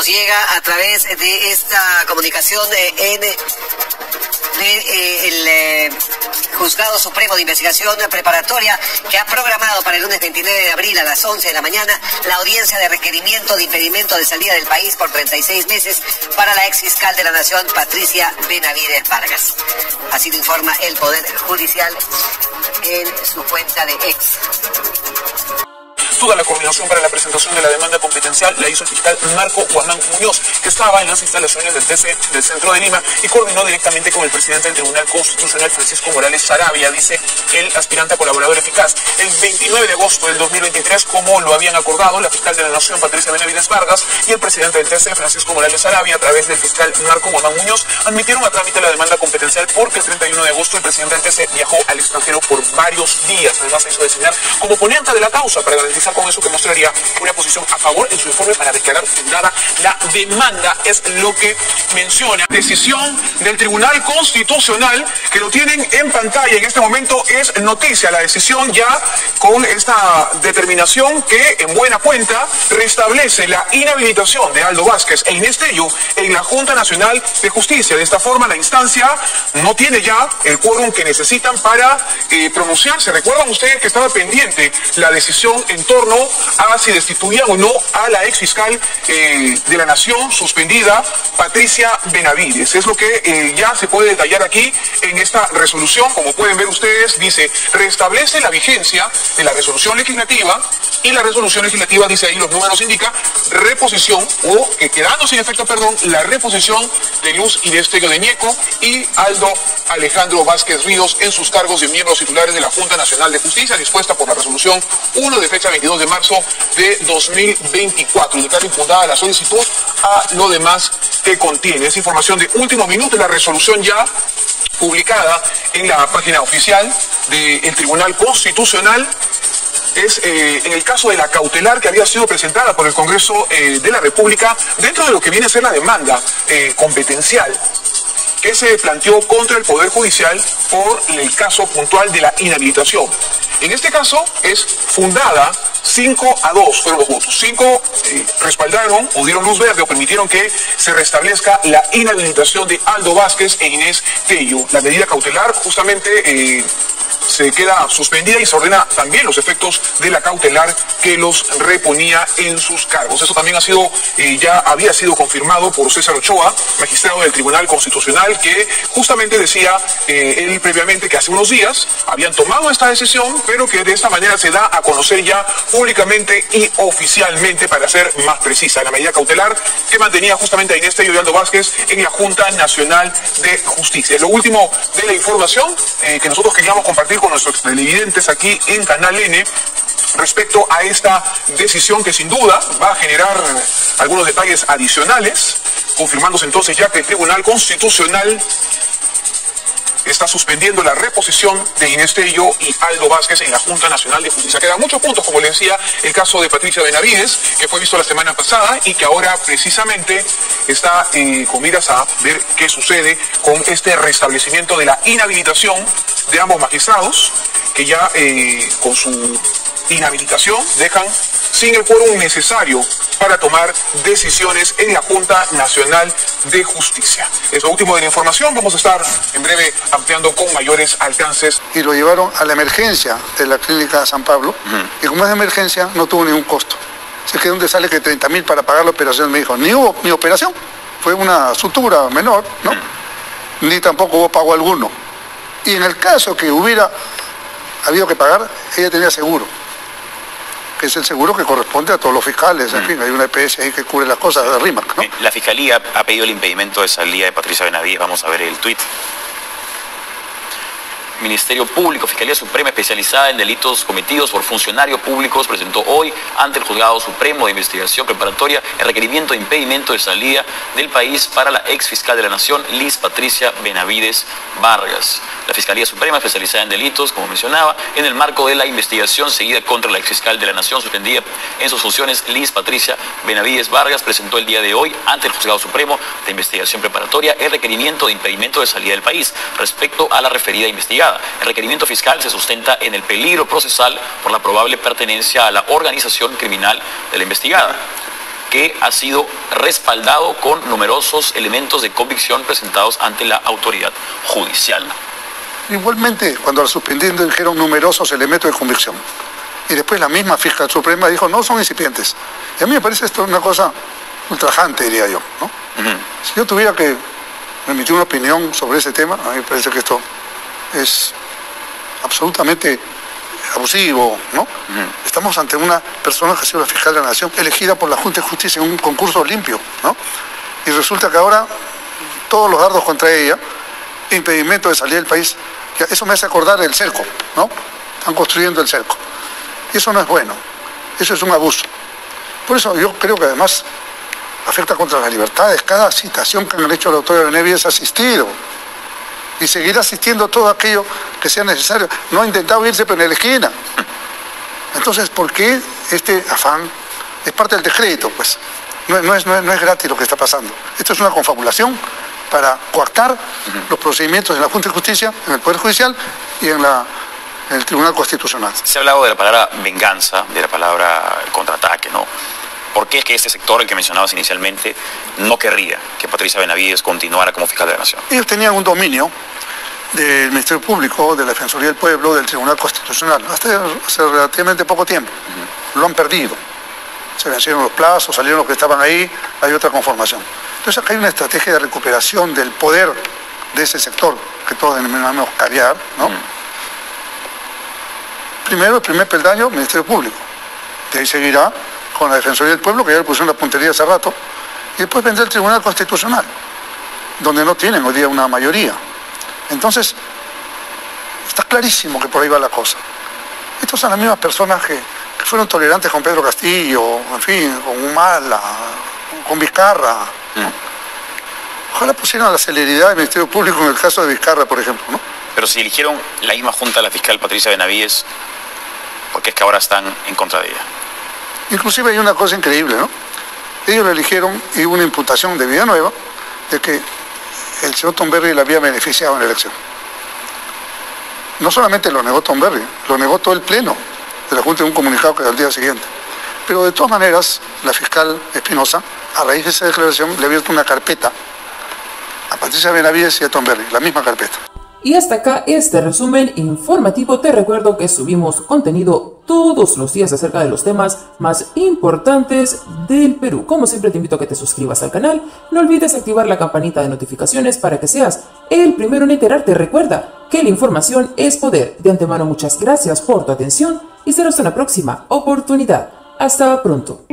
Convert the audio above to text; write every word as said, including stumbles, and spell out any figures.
nos llega a través de esta comunicación eh, en de, eh, el eh, Juzgado Supremo de Investigación Preparatoria, que ha programado para el lunes veintinueve de abril a las once de la mañana la audiencia de requerimiento de impedimento de salida del país por treinta y seis meses para la ex fiscal de la Nación, Patricia Benavides Vargas. Así lo informa el Poder Judicial en su cuenta de ex. Toda la coordinación para la presentación de la demanda competencial la hizo el fiscal Marco Guamán Muñoz, que estaba en las instalaciones del T C del centro de Lima y coordinó directamente con el presidente del Tribunal Constitucional, Francisco Morales Saravia, dice el aspirante a colaborador eficaz. El veintinueve de agosto del dos mil veintitrés, como lo habían acordado la fiscal de la Nación, Patricia Benavides Vargas, y el presidente del T C, Francisco Morales Saravia, a través del fiscal Marco Guamán Muñoz, admitieron a trámite la demanda competencial porque el treinta y uno de agosto el presidente del T C viajó al extranjero por varios días. Además se hizo designar como ponente de la causa para garantizar con eso que mostraría una posición a favor en su informe para declarar fundada la demanda. Es lo que menciona. Decisión del Tribunal Constitucional, que lo tienen en pantalla en este momento, es noticia. La decisión ya con esta determinación que en buena cuenta restablece la inhabilitación de Aldo Vázquez e Inés Tello en la Junta Nacional de Justicia. De esta forma la instancia no tiene ya el quórum que necesitan para eh, pronunciarse. Recuerdan ustedes que estaba pendiente la decisión en torno a si destituían o no a la ex fiscal eh, de la Nación suspendida, Patricia Benavides. Es lo que eh, ya se puede detallar aquí en esta resolución. Como pueden ver ustedes, dice, restablece la vigencia de la resolución legislativa, y la resolución legislativa, dice ahí, los números indica, reposición, o que quedando sin efecto, perdón, la reposición de Luz Inés Tello de Ñeco y Aldo Alejandro Vázquez Ríos en sus cargos de miembros titulares de la Junta Nacional de Justicia, dispuesta por la resolución uno de fecha veintidós de marzo de dos mil veinticuatro, y declara infundada la solicitud a lo demás que contiene. Es información de último minuto, la resolución ya publicada en la página oficial del Tribunal Constitucional. Es eh, en el caso de la cautelar que había sido presentada por el Congreso eh, de la República dentro de lo que viene a ser la demanda eh, competencial que se planteó contra el Poder Judicial por el caso puntual de la inhabilitación. En este caso es fundada cinco a dos, fueron los votos. cinco eh, respaldaron o dieron luz verde o permitieron que se restablezca la inhabilitación de Aldo Vázquez e Inés Tello. La medida cautelar justamente eh, se queda suspendida y se ordena también los efectos de la cautelar que los reponía en sus cargos. Eso también ha sido, eh, ya había sido confirmado por César Ochoa, magistrado del Tribunal Constitucional, que justamente decía eh, él previamente que hace unos días habían tomado esta decisión, pero que de esta manera se da a conocer ya públicamente y oficialmente, para ser más precisa, la medida cautelar que mantenía justamente a Inés Tello y Aldo Vázquez en la Junta Nacional de Justicia. Lo último de la información eh, que nosotros queríamos compartir con nuestros televidentes aquí en Canal N respecto a esta decisión, que sin duda va a generar algunos detalles adicionales, confirmándose entonces ya que el Tribunal Constitucional está suspendiendo la reposición de Inés Tello y Aldo Vázquez en la Junta Nacional de Justicia. Quedan muchos puntos, como le decía, el caso de Patricia Benavides, que fue visto la semana pasada y que ahora precisamente está eh, con miras a ver qué sucede con este restablecimiento de la inhabilitación de ambos magistrados, que ya eh, con su inhabilitación dejan sin el quórum necesario para tomar decisiones en la Junta Nacional de Justicia. Es lo último de la información. Vamos a estar en breve ampliando con mayores alcances. Y lo llevaron a la emergencia de la clínica San Pablo, uh-huh. y como es de emergencia no tuvo ningún costo. Se quedó donde sale que treinta mil para pagar la operación. Me dijo, ni hubo ni operación, fue una sutura menor, ¿no? Uh-huh. Ni tampoco hubo pago alguno. Y en el caso que hubiera habido que pagar, ella tenía seguro, que es el seguro que corresponde a todos los fiscales. En mm. fin, hay una E P S ahí que cubre las cosas de RIMAC, ¿no? La Fiscalía ha pedido el impedimento de salida de Patricia Benavides. Vamos a ver el tuit. Ministerio Público, Fiscalía Suprema especializada en delitos cometidos por funcionarios públicos, presentó hoy ante el Juzgado Supremo de Investigación Preparatoria el requerimiento de impedimento de salida del país para la ex fiscal de la Nación, Liz Patricia Benavides Vargas. La Fiscalía Suprema especializada en delitos, como mencionaba, en el marco de la investigación seguida contra la ex fiscal de la Nación, suspendida en sus funciones, Liz Patricia Benavides Vargas, presentó el día de hoy ante el Juzgado Supremo de Investigación Preparatoria el requerimiento de impedimento de salida del país respecto a la referida investigada. El requerimiento fiscal se sustenta en el peligro procesal por la probable pertenencia a la organización criminal de la investigada. que ha sido respaldado con numerosos elementos de convicción presentados ante la autoridad judicial. Igualmente, cuando la suspendieron dijeron numerosos elementos de convicción. Y después la misma fiscal suprema dijo, no son incipientes. Y a mí me parece esto una cosa ultrajante, diría yo, ¿no? Uh-huh. Si yo tuviera que emitir una opinión sobre ese tema, a mí me parece que esto es absolutamente abusivo, ¿no? Uh-huh. Estamos ante una persona que ha sido la fiscal de la Nación, elegida por la Junta de Justicia en un concurso limpio, ¿no? Y resulta que ahora todos los dardos contra ella, impedimento de salir del país, que eso me hace acordar el cerco, ¿no? Están construyendo el cerco. Y eso no es bueno, eso es un abuso. Por eso yo creo que además afecta contra las libertades. Cada citación que han hecho a la autora Benavides es asistido. Y seguirá asistiendo todo aquello que sea necesario. No ha intentado irse pero en la esquina. Entonces, ¿por qué este afán? Es parte del decreto, pues. No, no, es, no, es, no es gratis lo que está pasando. Esto es una confabulación para coartar uh-huh. los procedimientos de la Junta de Justicia, en el Poder Judicial y en la... en el Tribunal Constitucional. Se ha hablado de la palabra venganza, de la palabra contraataque, ¿no? ¿Por qué es que este sector, el que mencionabas inicialmente, no querría que Patricia Benavides continuara como fiscal de la Nación? Ellos tenían un dominio del Ministerio Público, de la Defensoría del Pueblo, del Tribunal Constitucional, hasta hace relativamente poco tiempo. Uh-huh. Lo han perdido. Se vencieron los plazos, salieron los que estaban ahí, hay otra conformación. Entonces acá hay una estrategia de recuperación del poder de ese sector, que todos denominamos caviar, ¿no? Uh-huh. Primero, el primer peldaño, Ministerio Público. De ahí seguirá con la Defensoría del Pueblo, que ya le pusieron la puntería hace rato, y después vendrá el Tribunal Constitucional, donde no tienen hoy día una mayoría. Entonces, está clarísimo que por ahí va la cosa. Estos son las mismas personas que, que fueron tolerantes con Pedro Castillo, en fin, con Humala, con Vizcarra, ¿no? Ojalá pusieran la celeridad del Ministerio Público en el caso de Vizcarra, por ejemplo, ¿no? Pero si eligieron la misma junta a la fiscal Patricia Benavides, ¿por qué es que ahora están en contra de ella? Inclusive hay una cosa increíble, ¿no? Ellos la eligieron y hubo una imputación de Villanueva de que el señor Tomberry la había beneficiado en la elección. No solamente lo negó Tomberry, lo negó todo el pleno de la Junta en un comunicado que al día siguiente. Pero de todas maneras, la fiscal Espinosa, a raíz de esa declaración, le ha abierto una carpeta a Patricia Benavides y a Tomberry, la misma carpeta. Y hasta acá este resumen informativo. Te recuerdo que subimos contenido todos los días acerca de los temas más importantes del Perú. Como siempre te invito a que te suscribas al canal. No olvides activar la campanita de notificaciones para que seas el primero en enterarte. Recuerda que la información es poder. De antemano muchas gracias por tu atención y será hasta una próxima oportunidad. Hasta pronto.